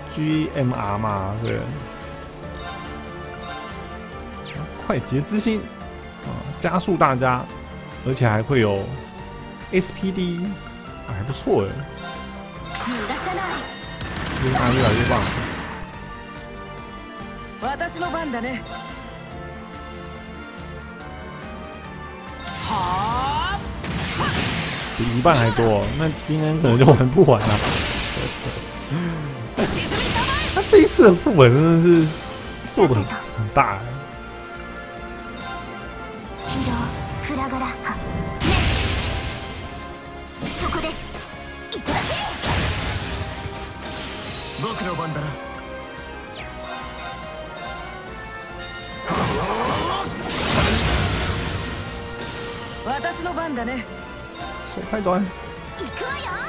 GMR 嘛，对。快捷之心加速大家，而且还会有 SPD，还不错哎。越来越棒。 私の番だね。 比一半还多，那今天可能就玩不完了。他这一次的副本真的是做的很大哎。 僕の番だな。 私の番だね。 手开端。 行くわよ。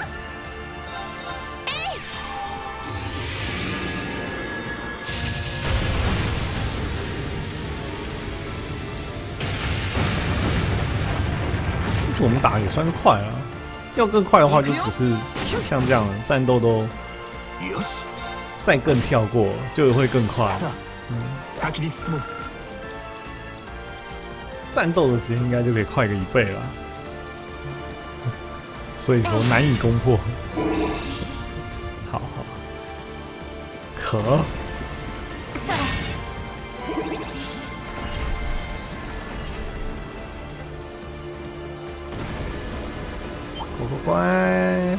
我们打也算是快啊，要更快的话，就只是像这样战斗都再更跳过，就会更快。战斗的时间应该就可以快个1倍了，所以说难以攻破。好好，可。乖，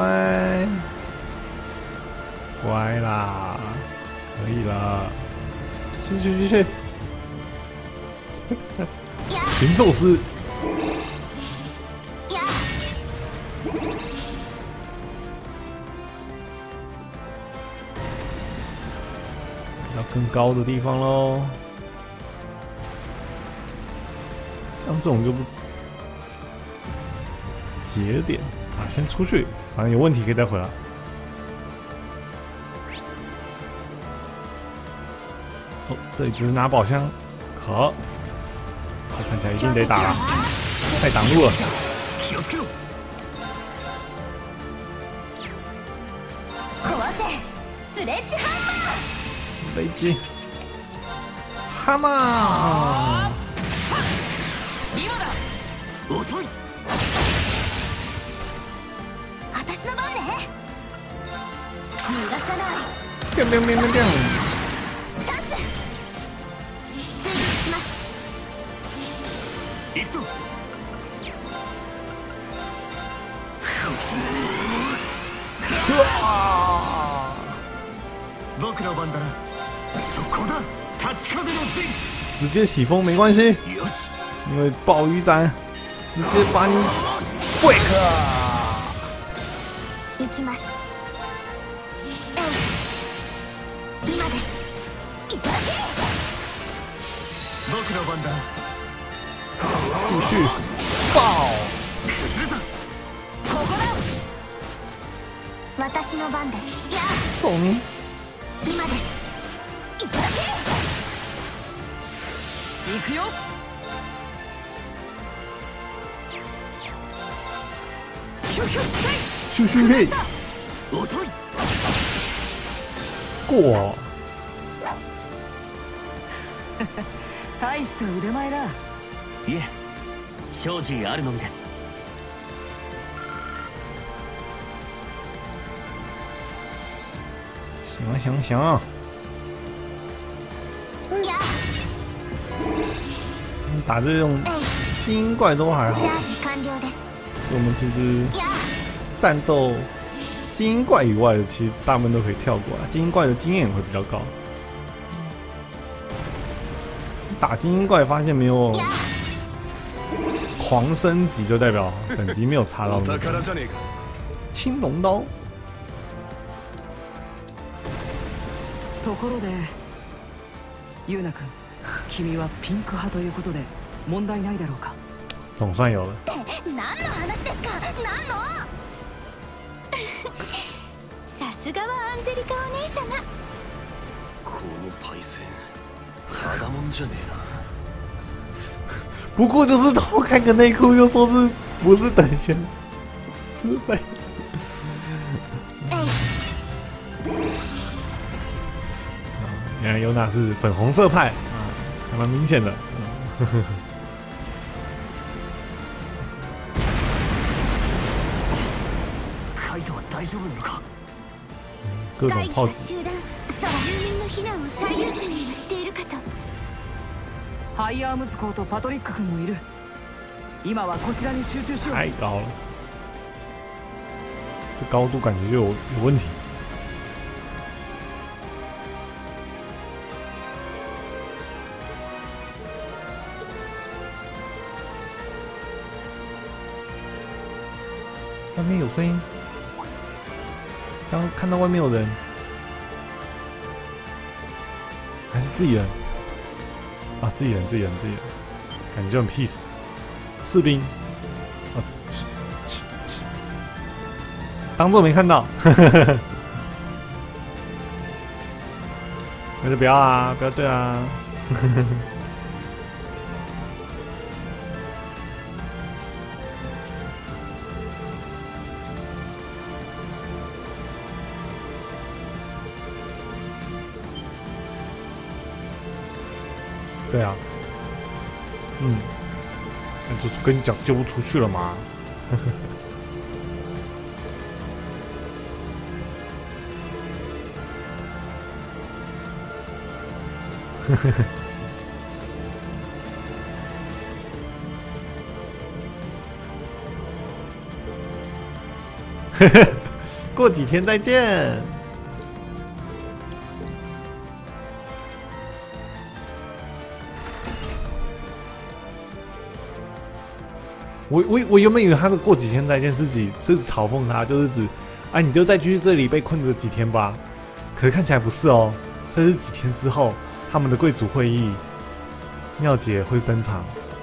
乖啦，可以了，去，行走师，到更高的地方喽，像这种就不。节点啊，先出去，反正有问题可以再回来。哦，这里只是拿宝箱，可，这看起来一定得打了，太挡路了。 スレッジ飞机，哈嘛！ 遅い。 私の番ね。逃がさない。 变， チャンス。追撃します。 行くぞ。僕の番だな。そこだ。立ち風の陣。 直接起风没关系，因为暴雨斩直接把你 break。 行きます。今です。いただけ。 僕の番だ。 继续爆。 崩れた。 ここだ。私の番です。 走你！ 今です。いただけ。 行くよ。 咻嘿！ 遅い。 过。 大した腕前だ。 いえ、精進あるのみです。 行，打这种精英怪都还好。我们其实战斗精英怪以外的，其实大部分都可以跳过来。精英怪的经验也会比较高。打精英怪发现没有狂升级，就代表等级没有差到那个。青龙刀。 ところで、ユウナ君、君はピンク派ということで問題ないだろうか。 总算有了。 何の話ですか？何の？さすがはアンジェリカお姉様。 このパイセン、ただもんじゃねえな。 不过就是偷看个内裤，又说是不是等闲之辈？ 你看尤娜是粉红色派啊，还蛮明显的。 カイトは大丈夫なのか？ 各种炮击。 中断。そう住民の避難を最優先にはしているかと。 ハイアームズ校とパトリック君もいる。今はこちらに集中しよう。 太高了，这高度感觉就有问题。外面有声音，刚看到外面有人，还是自己人啊？自己人，感觉就很 peace。士兵，啊，当做没看到，那就不要啊，不要这样啊。对啊，那就是跟你讲救不出去了嘛。过几天再见。我原本以为他的过几天再见是嘲讽他，就是指啊你就再继续这里被困着几天吧。可是看起来不是哦，这是几天之后他们的贵族会议，妙姐会登场。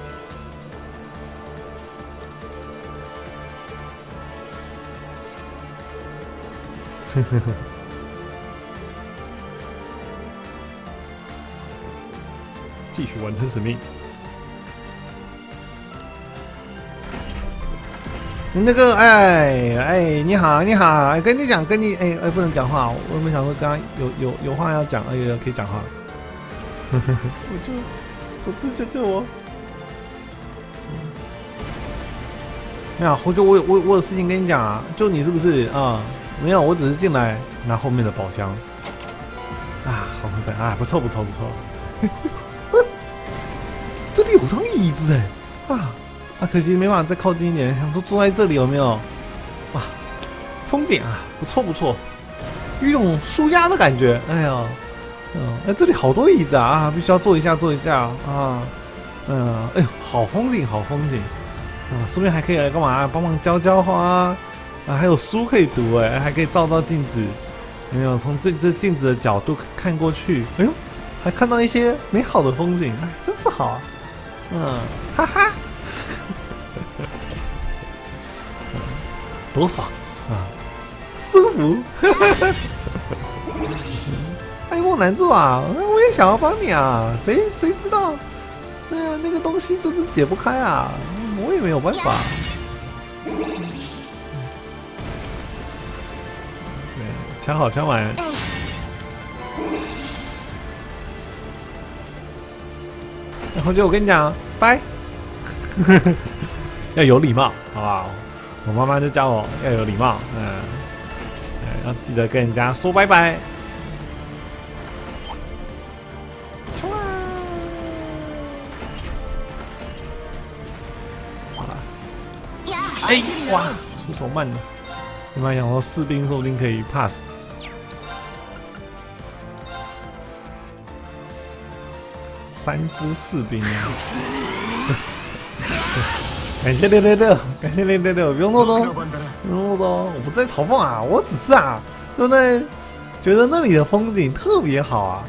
继续完成使命。那个，你好，哎，跟你讲，不能讲话，我没想说刚刚有话要讲，可以讲话。我就总之救救我。没有，我有事情跟你讲啊，就你是不是啊？没有，我只是进来拿后面的宝箱。啊，好兴奋啊！不错。这里有张椅子哎，可惜没办法再靠近一点，想说坐在这里有没有？哇，风景啊，不错，有一种舒压的感觉。哎呀，这里好多椅子啊，必须要坐一下啊。哎呦，好风景啊，顺便还可以来干嘛？帮忙浇花啊，还有书可以读哎，还可以照镜子，有没有？从这镜子的角度看过去，哎呦，还看到一些美好的风景，哎，真是好啊。哈哈。多爽啊，舒服！爱莫难助啊，我也想要帮你啊，谁知道？那个东西就是解不开啊，我也没有办法。对，枪好枪满。然后就我跟你讲，拜，要有礼貌，好不好？我妈妈就教我要有礼貌，要记得跟人家说拜拜。冲啊！好了，哎，哇，出手慢了。你们想说士兵说不定可以 pass。3只士兵啊！感谢666，不用那么多，我不在嘲讽啊，我只是啊，对不对？觉得那里的风景特别好啊，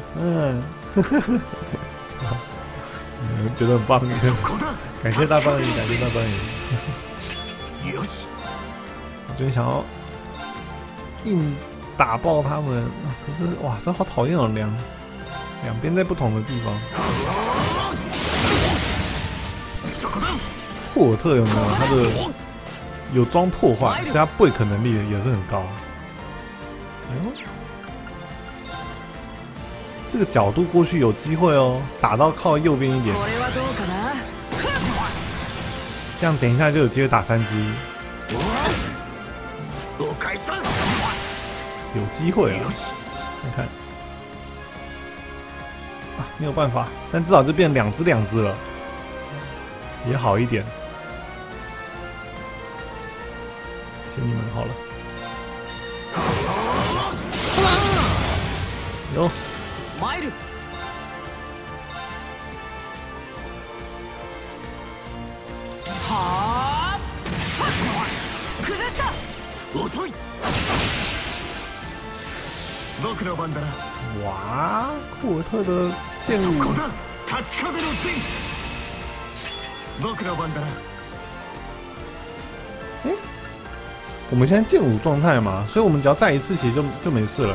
觉得很棒，感谢大帮你，我真想要硬打爆他们，可是哇，这好讨厌哦，两边在不同的地方。霍尔特有没有？他的有装破坏，所以他break能力也是很高。哎呦， 这个角度过去有机会哦，打到靠右边一点，这样等一下就有机会打3只，有机会啊！看看啊，没有办法，但至少就变2只了，也好一点。谢你们好了。有。哇，库尔特的剑舞，我们现在剑舞状态嘛，所以我们只要再一次血就没事了。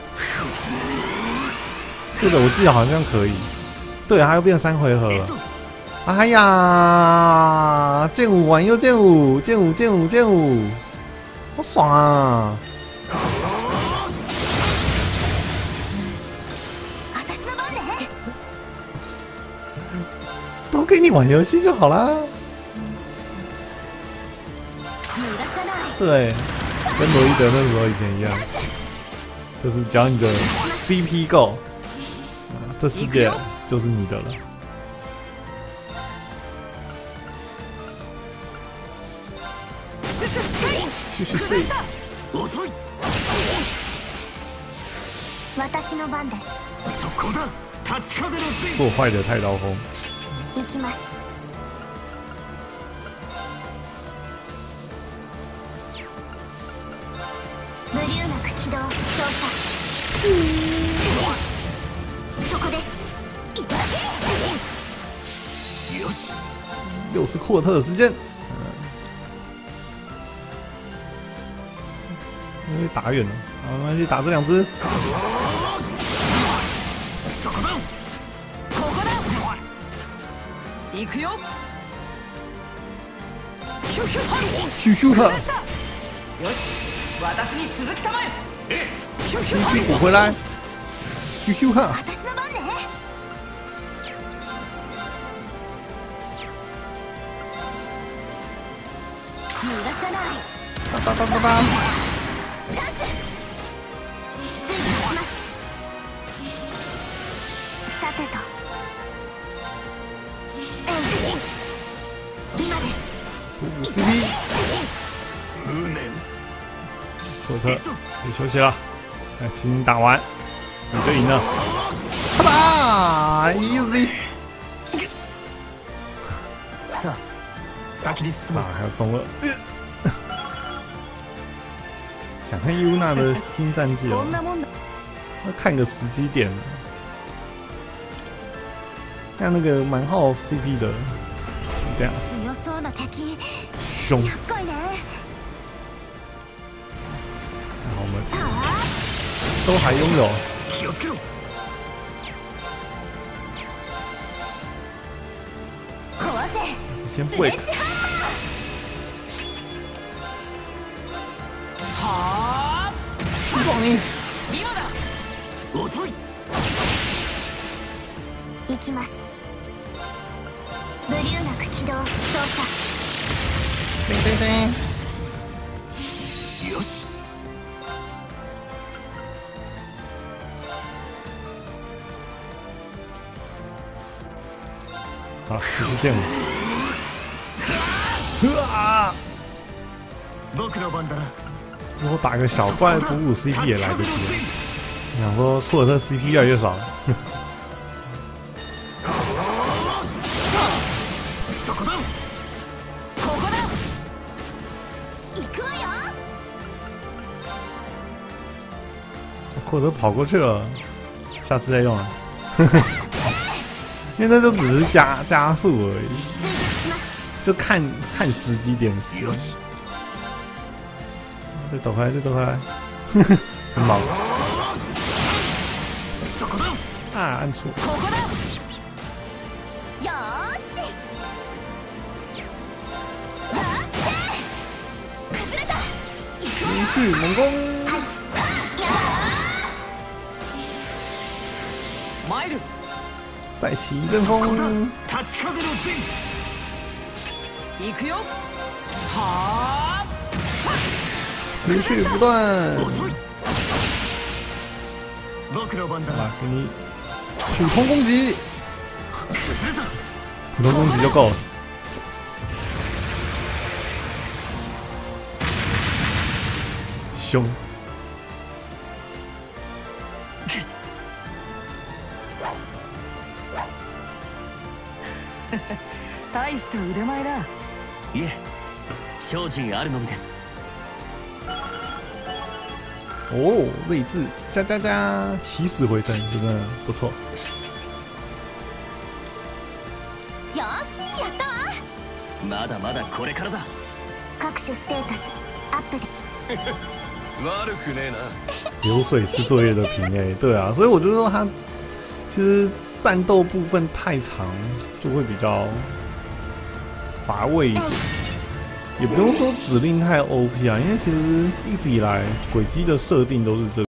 对的，我记得好像可以。对，它又变3回合了。哎呀，剑舞完又剑舞，好爽啊！都给你玩游戏就好啦。对，跟罗伊德那时候以前一样，就是只要你的 CP 够，这世界就是你的了。继续 C。做坏的太刀锋。又是库尔特的时间，因为打远了，好，没关系，打这2只。咻哈！CP 补回来，咻哈！哒！CP， 库尔特可以休息了。来，请你打完，你就赢了。啪啦 ，easy。还有中了。想看尤娜的新战绩哦，要看个时机点。看那个蛮好 CP 的，这样凶。然后我们都还拥有。先不会。撞你！行きます。ブリューナク起動照射。よし。好，继续剑舞。之后打个小怪补补 CP 也来得及了。想说库尔特 CP 越来越少。库尔特跑过去了，下次再用了。因为那就只是加速而已，就看时机点使。再走回来，很忙啊！按错。连续猛攻！ 参る。 再起一阵风， 立ち風の陣。 行くよ。はあ。 持续不断。 遅い。僕の番だ。 好吧，给你普通攻击， 崩れた。 普通攻击就够了。凶。 大した腕前だ。 いえ、精進あるのみです。 哦，睿智加加加，起死回生，真的不错。 よし、やったわ。 まだまだこれからだ。 各種ステータスアップで。 悪くねえな。 流水式作业的品类，对啊，所以我就说它其实战斗部分太长，就会比较乏味一点。也不用说指令太 OP 啊，因为其实一直以来轨迹的设定都是这个。